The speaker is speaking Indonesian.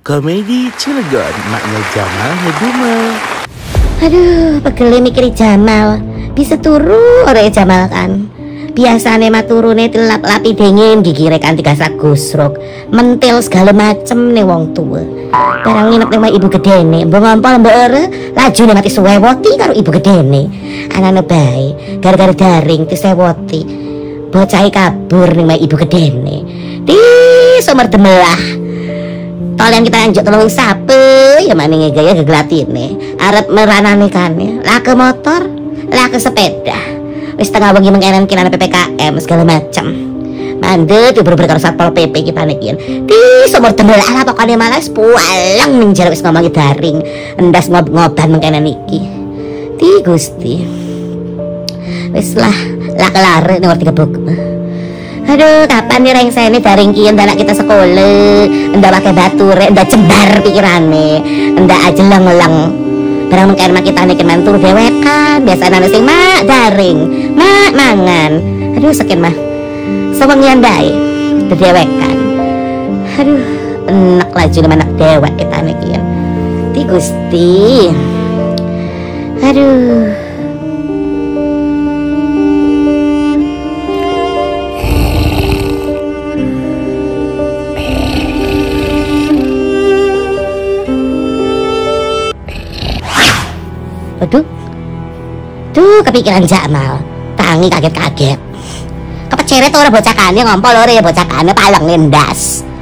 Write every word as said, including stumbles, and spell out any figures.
Komedi Cilegon, maknya Jamal ngedumel. Aduh, pegel mikiri Jamal. Bisa turu ora Jamal kan. Biasane mah turune tilap-lapi dingin gigire kan tiga sak gusruk. Mentil segala macem nih wong tua. Barang nginep ning ibu gedene, mbok ngompol mbok ere, lajune mati suwewoti karo ibu gedene. Anane bae, gara-gara daring disewoti. Bocahe kabur ning ibu gedene. Di sumber demelah. Tolong kita lanjut tolong sape ya maning gaya gegelatine arep meranane kane lah ke motor lah ke sepeda wis tengah wengi mengenen kinane P P K M segala macam mandek bener-bener karo satpol P P iki panikin di sumur demelah lah pokoknya malah pualang ning jare wis ngomongi daring endas ngob-ngoban mengkenen iki di Gusti wis lah lah kelare nomor tiga buku. Aduh, kapan nih reng saya ini daring kian anak kita sekolah, ndak pakai bature, ndak cembar pikirane, ndak aja leng-leng. Barang mungkin mak kita nih keman tur dewekan, biasa anak sing mak daring, mak mangan. Aduh, sekian mah, sewengian bae, dewekan. Aduh, enak laju nih anak dewek kita nih kian. Ti Gusti, aduh. Aduh, tuh kepikiran Jamal, tangi kaget-kaget. Kepeceret orang bocah kane ngompol ora ya bocah kane paleng ndas.